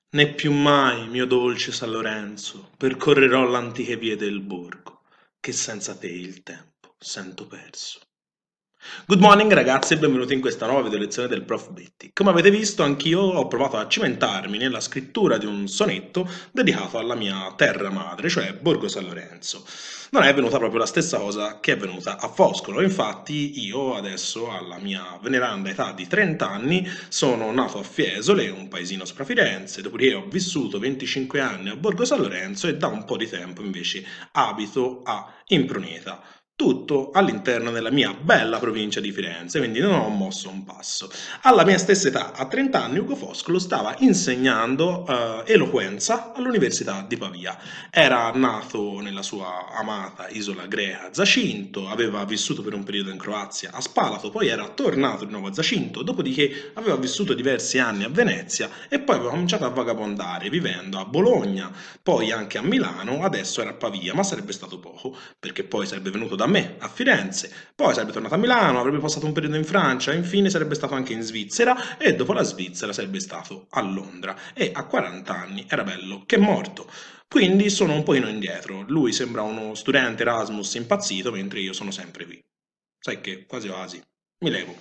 Né più mai, mio dolce San Lorenzo, percorrerò l'antiche vie del borgo, che senza te il tempo sento perso. Good morning ragazzi e benvenuti in questa nuova video lezione del Prof. Betty. Come avete visto, anch'io ho provato a cimentarmi nella scrittura di un sonetto dedicato alla mia terra madre, cioè Borgo San Lorenzo. Non è venuta proprio la stessa cosa che è venuta a Foscolo, infatti io adesso, alla mia veneranda età di 30 anni, sono nato a Fiesole, un paesino sopra Firenze, dopodiché ho vissuto 25 anni a Borgo San Lorenzo e da un po' di tempo invece abito a Impruneta. Tutto all'interno della mia bella provincia di Firenze, quindi non ho mosso un passo. Alla mia stessa età, a 30 anni, Ugo Foscolo stava insegnando eloquenza all'Università di Pavia. Era nato nella sua amata isola greca Zacinto, aveva vissuto per un periodo in Croazia a Spalato, poi era tornato di nuovo a Zacinto, dopodiché aveva vissuto diversi anni a Venezia e poi aveva cominciato a vagabondare vivendo a Bologna, poi anche a Milano, adesso era a Pavia, ma sarebbe stato poco perché poi sarebbe venuto da me a Firenze, poi sarebbe tornato a Milano, avrebbe passato un periodo in Francia, infine sarebbe stato anche in Svizzera e dopo la Svizzera sarebbe stato a Londra e a 40 anni era bello che morto. Quindi sono un pochino indietro, lui sembra uno studente Erasmus impazzito mentre io sono sempre qui. Sai che, quasi quasi, mi levo.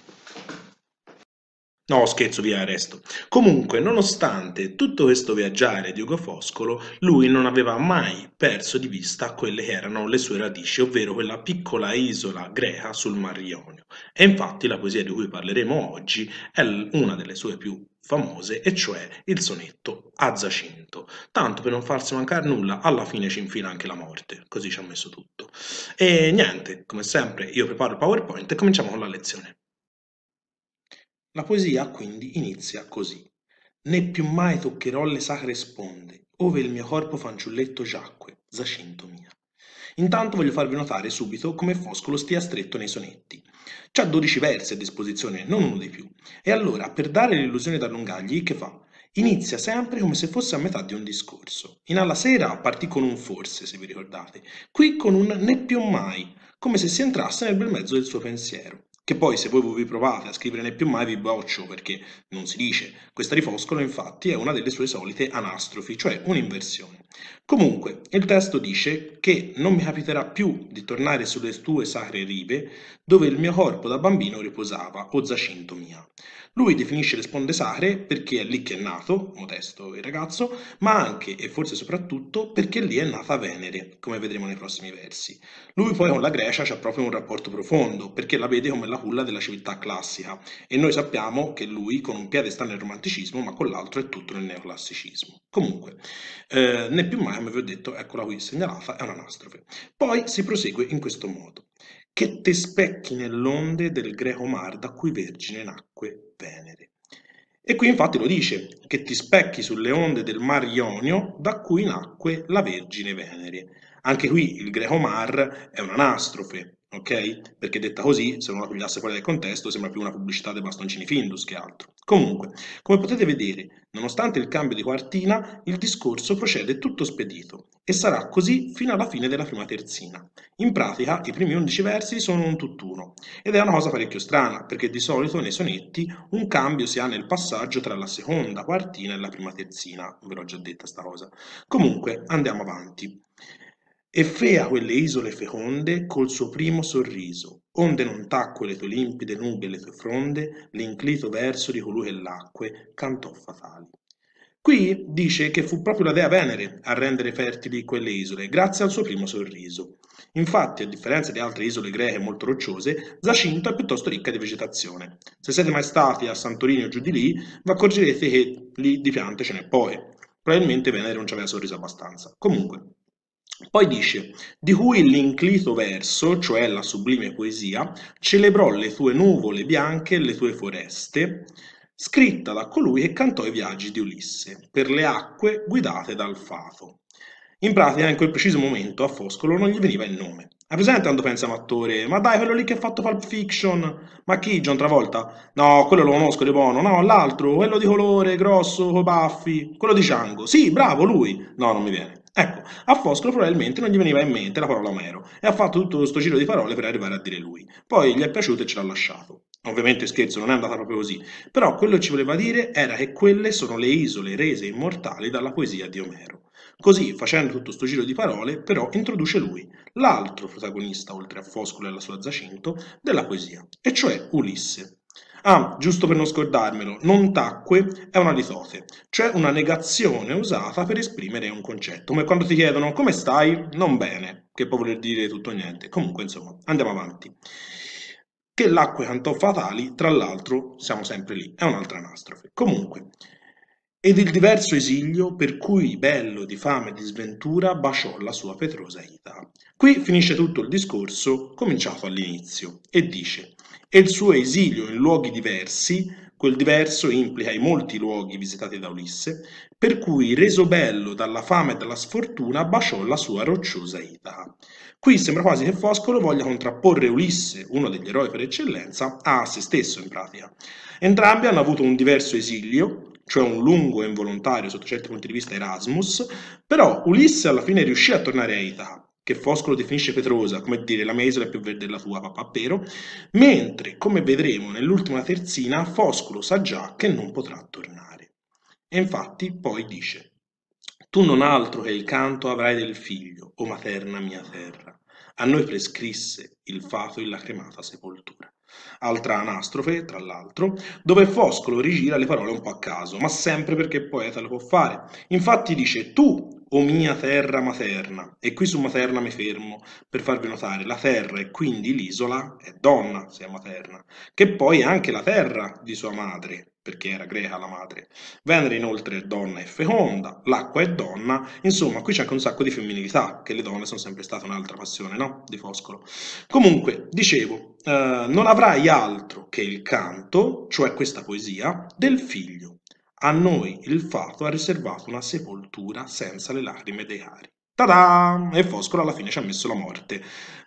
No, scherzo, via, resto. Comunque, nonostante tutto questo viaggiare di Ugo Foscolo, lui non aveva mai perso di vista quelle che erano le sue radici, ovvero quella piccola isola greca sul Mar Ionio. E infatti la poesia di cui parleremo oggi è una delle sue più famose, e cioè il sonetto a Zacinto. Tanto per non farsi mancare nulla, alla fine ci infila anche la morte, così ci ha messo tutto. E niente, come sempre, io preparo il PowerPoint e cominciamo con la lezione. La poesia quindi inizia così. Né più mai toccherò le sacre sponde, ove il mio corpo fanciulletto giacque, Zacinto mia. Intanto voglio farvi notare subito come Foscolo stia stretto nei sonetti. C'ha 12 versi a disposizione, non uno di più. E allora, per dare l'illusione d'allungargli, che fa? Inizia sempre come se fosse a metà di un discorso. In Alla sera partì con un forse, se vi ricordate. Qui con un né più mai, come se si entrasse nel bel mezzo del suo pensiero. Che poi se voi vi provate a scrivere né più mai vi boccio perché non si dice. Questa di Foscolo infatti è una delle sue solite anastrofi, cioè un'inversione. Comunque, il testo dice che non mi capiterà più di tornare sulle tue sacre rive dove il mio corpo da bambino riposava, o Zacinto mia. Lui definisce le sponde sacre perché è lì che è nato, modesto il ragazzo, ma anche e forse soprattutto perché lì è nata Venere, come vedremo nei prossimi versi. Lui poi con la Grecia c'ha proprio un rapporto profondo, perché la vede come la culla della civiltà classica, e noi sappiamo che lui con un piede sta nel romanticismo, ma con l'altro è tutto nel neoclassicismo. Comunque, né più mai, come vi ho detto, eccola qui segnalata, è un'anastrofe. Poi si prosegue in questo modo. Che te specchi nell'onde del greco mar da cui vergine nacque Venere. E qui infatti lo dice, che ti specchi sulle onde del mar Ionio da cui nacque la Vergine Venere. Anche qui il greco mar è un'anastrofe, ok? Perché detta così, se non la pigliasse fuori dal contesto, sembra più una pubblicità dei bastoncini Findus che altro. Comunque, come potete vedere, nonostante il cambio di quartina, il discorso procede tutto spedito e sarà così fino alla fine della prima terzina. In pratica, i primi 11 versi sono un tutt'uno, ed è una cosa parecchio strana, perché di solito nei sonetti un cambio si ha nel passaggio tra la seconda quartina e la prima terzina, ve l'ho già detta sta cosa. Comunque, andiamo avanti. E fea quelle isole feconde col suo primo sorriso, onde non tacque le tue limpide nubi e le tue fronde, l'inclito verso di colui che l'acque cantò fatali. Qui dice che fu proprio la dea Venere a rendere fertili quelle isole, grazie al suo primo sorriso. Infatti, a differenza di altre isole greche molto rocciose, Zacinto è piuttosto ricca di vegetazione. Se siete mai stati a Santorini o giù di lì, vi accorgerete che lì di piante ce n'è poche. Probabilmente Venere non ci aveva sorriso abbastanza. Comunque, poi dice, di cui l'inclito verso, cioè la sublime poesia, celebrò le tue nuvole bianche e le tue foreste, scritta da colui che cantò i viaggi di Ulisse, per le acque guidate dal fato. In pratica, in quel preciso momento, a Foscolo non gli veniva il nome. Hai presente quando pensa a un attore? Ma dai, quello lì che ha fatto Pulp Fiction? Ma chi? John Travolta? No, quello lo conosco di buono. No, l'altro, quello di colore, grosso, coi baffi. Quello di Django. Sì, bravo, lui. No, non mi viene. Ecco, a Foscolo probabilmente non gli veniva in mente la parola Omero e ha fatto tutto questo giro di parole per arrivare a dire lui. Poi gli è piaciuto e ce l'ha lasciato. Ovviamente scherzo, non è andata proprio così, però quello che ci voleva dire era che quelle sono le isole rese immortali dalla poesia di Omero. Così, facendo tutto sto giro di parole, però introduce lui, l'altro protagonista, oltre a Foscolo e la sua Zacinto, della poesia, e cioè Ulisse. Ah, giusto per non scordarmelo, non tacque è una litote, cioè una negazione usata per esprimere un concetto, come quando ti chiedono come stai? Non bene, che può voler dire tutto o niente. Comunque, insomma, andiamo avanti. Che l'acque cantò fatali, tra l'altro, siamo sempre lì, è un'altra anastrofe. Comunque, ed il diverso esilio per cui bello di fame e di sventura baciò la sua petrosa Ita. Qui finisce tutto il discorso cominciato all'inizio e dice: e il suo esilio in luoghi diversi, quel diverso implica i molti luoghi visitati da Ulisse, per cui reso bello dalla fame e dalla sfortuna baciò la sua rocciosa Itaca. Qui sembra quasi che Foscolo voglia contrapporre Ulisse, uno degli eroi per eccellenza, a se stesso in pratica. Entrambi hanno avuto un diverso esilio, cioè un lungo e involontario sotto certi punti di vista Erasmus, però Ulisse alla fine riuscì a tornare a Itaca, che Foscolo definisce Petrosa, come dire la mia isola è più verde della tua, papà, mentre, come vedremo nell'ultima terzina, Foscolo sa già che non potrà tornare. E infatti poi dice: tu non altro che il canto avrai del figlio, o materna mia terra. A noi prescrisse il fato in lacrimata sepoltura. Altra anastrofe, tra l'altro, dove Foscolo rigira le parole un po' a caso, ma sempre perché il poeta lo può fare. Infatti dice: tu, o mia terra materna, e qui su materna mi fermo per farvi notare, la terra e quindi l'isola è donna, se è materna, che poi è anche la terra di sua madre, perché era greca la madre. Venere inoltre è donna e feconda, l'acqua è donna, insomma qui c'è anche un sacco di femminilità, che le donne sono sempre state un'altra passione, no? Di Foscolo. Comunque, dicevo, non avrai altro che il canto, cioè questa poesia, del figlio. A noi il fato ha riservato una sepoltura senza le lacrime dei cari. Ta-da! E Foscolo alla fine ci ha messo la morte,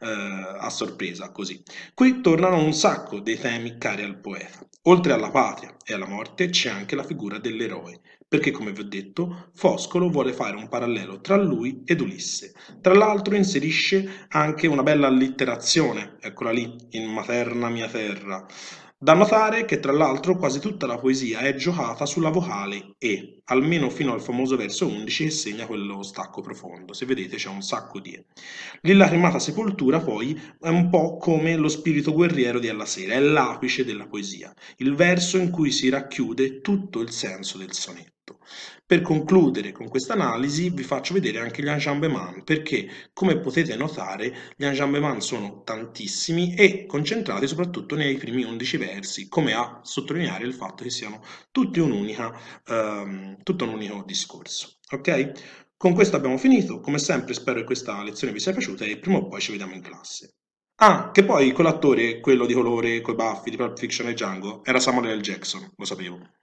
a sorpresa, così. Qui tornano un sacco dei temi cari al poeta. Oltre alla patria e alla morte c'è anche la figura dell'eroe, perché come vi ho detto, Foscolo vuole fare un parallelo tra lui ed Ulisse. Tra l'altro inserisce anche una bella allitterazione, eccola lì, in Materna mia terra. Da notare che tra l'altro quasi tutta la poesia è giocata sulla vocale E, almeno fino al famoso verso 11 che segna quello stacco profondo. Se vedete c'è un sacco di E. L'illacrimata sepoltura poi è un po' come lo spirito guerriero di Alla Sera, è l'apice della poesia, il verso in cui si racchiude tutto il senso del sonetto. Per concludere con questa analisi vi faccio vedere anche gli enjambements, perché come potete notare gli enjambements sono tantissimi e concentrati soprattutto nei primi 11 versi, come a sottolineare il fatto che siano tutti tutto un unico discorso. Ok? Con questo abbiamo finito, come sempre spero che questa lezione vi sia piaciuta e prima o poi ci vediamo in classe. Ah, che poi quell'attore, quello di colore coi baffi di Pulp Fiction e Django, era Samuel L. Jackson, lo sapevo.